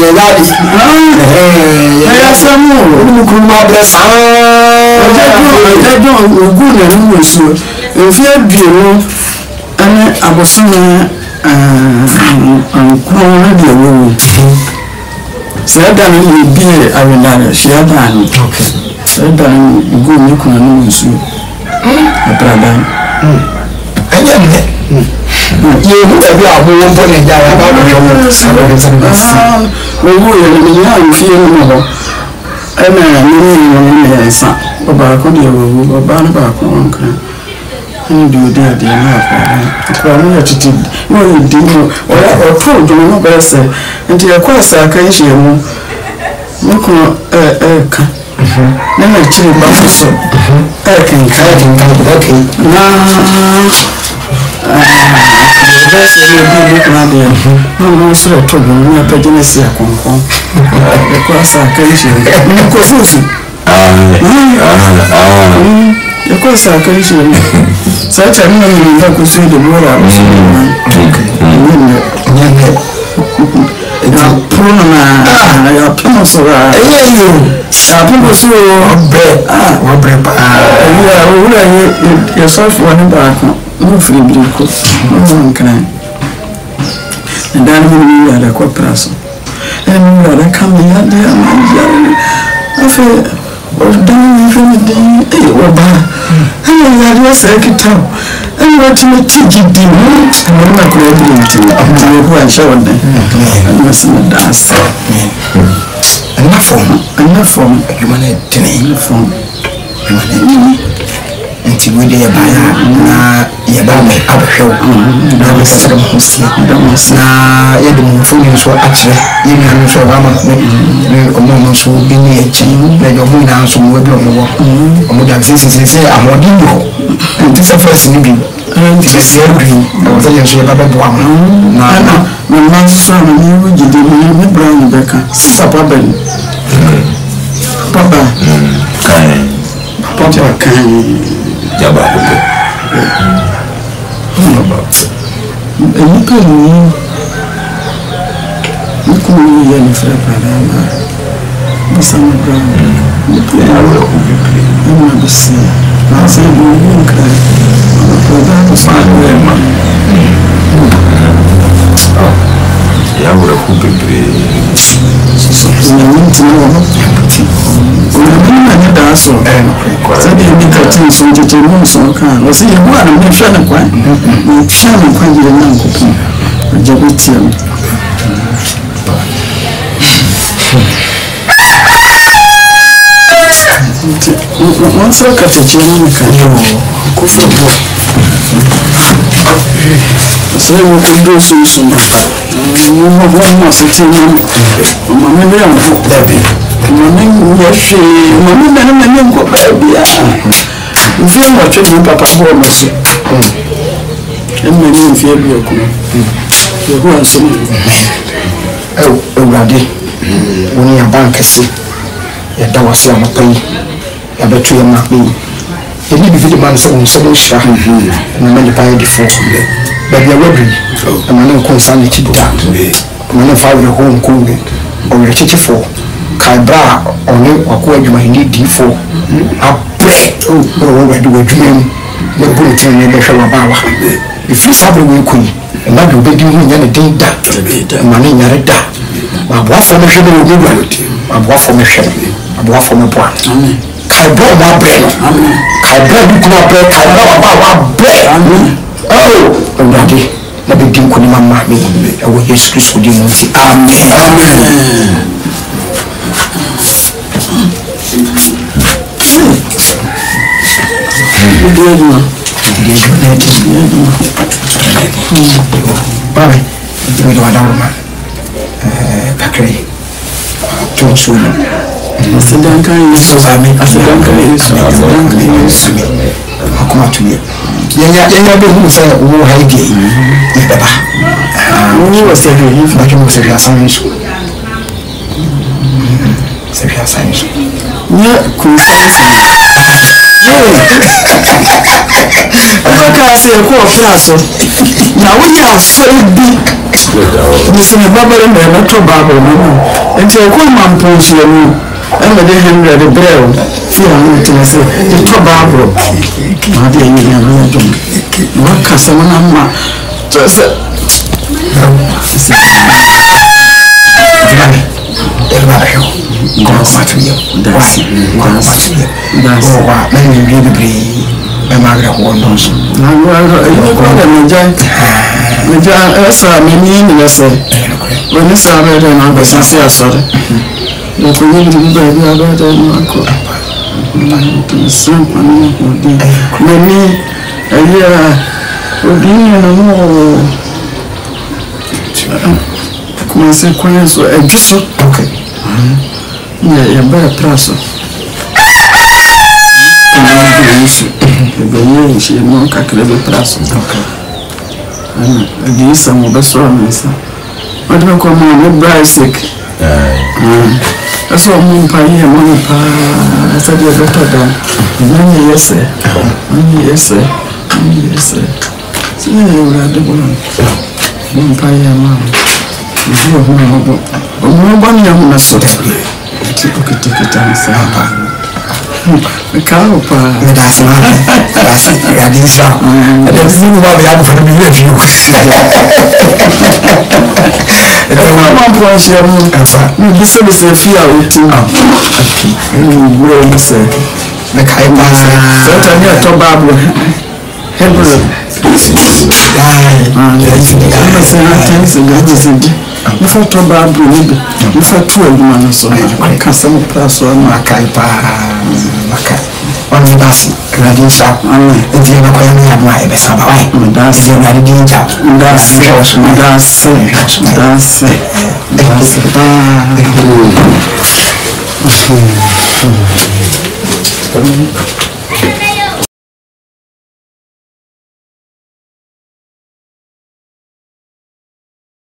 daddy. Yeah, some more. Kuma bless. I don't go good and so. If you have you, and I was somewhere and crown the room. So I done be a renal, she had done. Okay. So I done go make one so. A brother. And yet, you have your home for the yard about your son. We will feel more. And I son, about Barnacle. And do that, dear. I didn't know or told you no better say, and to acquire sarcasm. Look, never chill about so. I can that's a big idea. No, sir, told me a prejudice. I come across occasion. Kofi. Of course, occasion. Such a man that could see the world. No free because no one can. And then we had a corporation. And we had a coming out there. I feel, down from the day, or bad. And I was a guitar. And what you teach it, and I'm not going to go and show them. I must not dance. Enough from humanity from until we did buy Yabama Abhel. Now, Mr. Hosty, now, you don't fool so actually, you can show Rama, moments will be near chain, like your moon house on web on the walk. Or that this is say, I'm what you know. And this is first living. And this is green. I was telling you about one. No, my man's son, you did brown Becca. Papa, Papa, can. Jabba. You couldn't hear me for a brother. Some brown. I will never see. I said, you won't cry. That was my man. I would have hooped so and you got things on the table, so can was it one of the Shannon Quine? Shannon Quine did not go. Jabutium. Once I cut a chain, Kofi. So you can do so. You have one more sitting on my baby. Mamma go baby. If you watch your papa bonus, and my name fear you go and so. Oh, Raddy, when your bank is sick, that was your pay. I bet you not me. You need to be the man's own solution, and many by default. But you're ready, and my name concerned it. My name 5 year home cooling, or your teacher for Kaibra, or name or what you might need D4. A bread, oh, I do a dream. The bulletin in the show about if you have a week, and that will be doing any day that money in your dad. My wife for me should be good. My wife for me should be a wife for me. I brought my bread. I brought you to bread. I brought my bread. Oh, Daddy, let me drink with my mommy. I will use Christ with you. Amen. Bye. We don't have man. Kakri. Too soon. Mr. Duncan is so I mean, Mr. Duncan is come out to me. Yeah, who say, oh, I gave you. Who was saying, if I can say, science. Say, science. Yeah, Koomson. I can't say a call class. Now we are so big. Missing a bubble in there, not to babble, and so I call my punch you, and the hand of the bell, feeling to say, the top babble. My dear, what can someone just consequence or a just okay. Yeah, better person. She won't calculate person. Okay. And these some of the storms. What do you call my bicycle? That's what moon pie here, money pie. I said, you're better than money, yes, sir. Money, yes, sir. Money, yes, sir. See, you are the one. Moon pie here, ma'am. One young man, so take it down, sir. The cow, that's not that is wrong. I don't think what we have for me with you. One point, you said it's a fear with you. Okay, sir. The Kaiba, certainly a tobacco. If I talk about if I told you, so I can't some plus or my Kaipa. On the bus, Radisha, if you ever have my best of my that's your Radija. That's